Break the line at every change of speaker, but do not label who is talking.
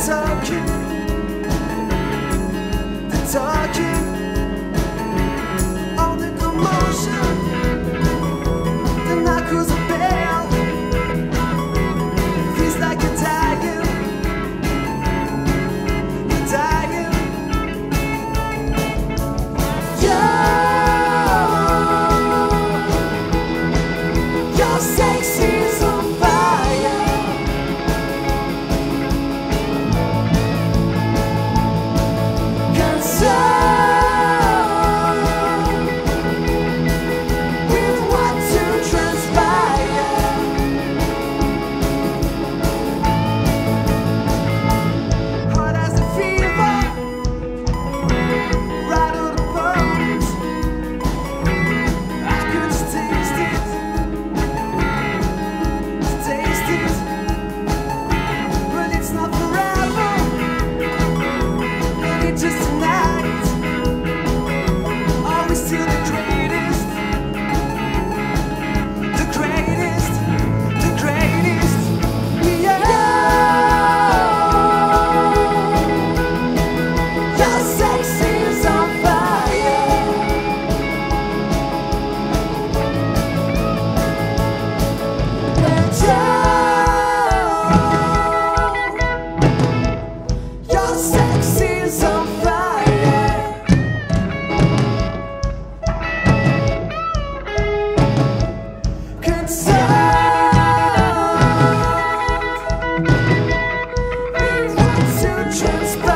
talking, all the commotion, the knuckles of bell, feels like you're dying, you're dying. Your sex is on fire. With what to transpire, hot as a fever, right on the bones. I could just taste it, but it's not forever, maybe just tonight. Are we still the greatest? The greatest, the greatest. Yeah. Your sex is on fire. Your sex is on fire. With what to transpire.